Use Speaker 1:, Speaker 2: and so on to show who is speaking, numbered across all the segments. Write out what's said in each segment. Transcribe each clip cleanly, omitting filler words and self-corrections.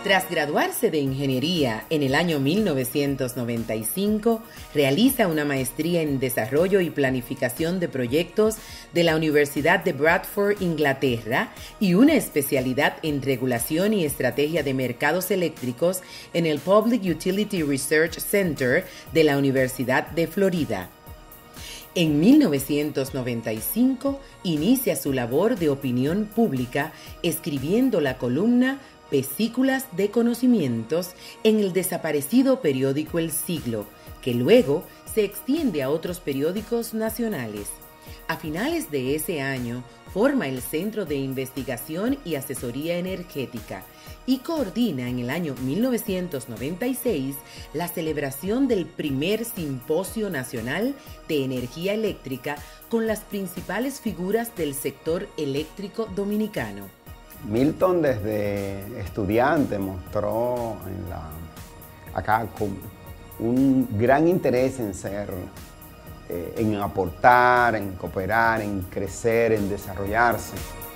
Speaker 1: Tras graduarse de ingeniería en el año 1995, realiza una maestría en desarrollo y planificación de proyectos de la Universidad de Bradford, Inglaterra, y una especialidad en regulación y estrategia de mercados eléctricos en el Public Utility Research Center de la Universidad de Florida. En 1995 inicia su labor de opinión pública escribiendo la columna Vesículas de Conocimientos en el desaparecido periódico El Siglo, que luego se extiende a otros periódicos nacionales. A finales de ese año, forma el Centro de Investigación y Asesoría Energética y coordina en el año 1996 la celebración del primer Simposio Nacional de Energía Eléctrica con las principales figuras del sector eléctrico dominicano.
Speaker 2: Milton desde estudiante mostró acá con un gran interés en aportar, en cooperar, en crecer, en desarrollarse.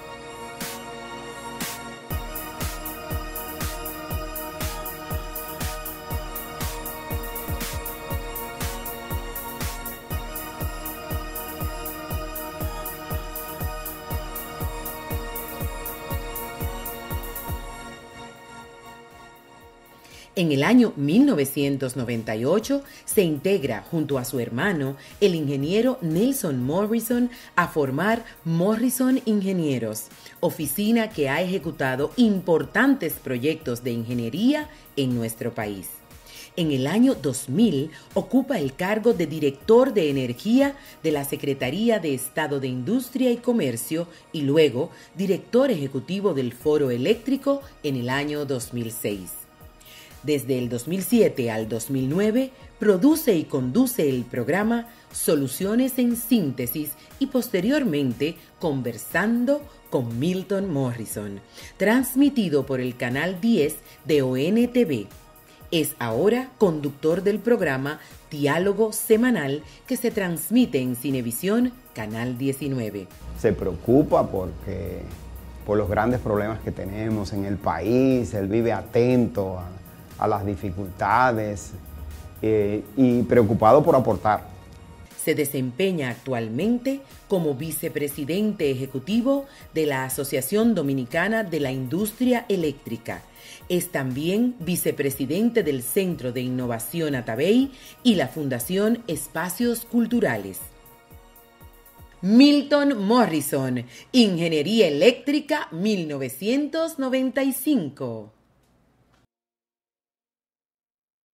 Speaker 1: En el año 1998 se integra junto a su hermano, el ingeniero Nelson Morrison, a formar Morrison Ingenieros, oficina que ha ejecutado importantes proyectos de ingeniería en nuestro país. En el año 2000 ocupa el cargo de director de energía de la Secretaría de Estado de Industria y Comercio y luego director ejecutivo del Foro Eléctrico en el año 2006. Desde el 2007 al 2009, produce y conduce el programa Soluciones en Síntesis y posteriormente Conversando con Milton Morrison, transmitido por el canal 10 de ONTV. Es ahora conductor del programa Diálogo Semanal que se transmite en Cinevisión, Canal 19.
Speaker 2: Se preocupa por los grandes problemas que tenemos en el país, él vive atento a las dificultades y preocupado por aportar.
Speaker 1: Se desempeña actualmente como vicepresidente ejecutivo de la Asociación Dominicana de la Industria Eléctrica. Es también vicepresidente del Centro de Innovación Atabey y la Fundación Espacios Culturales. Milton Morrison, Ingeniería Eléctrica 1995.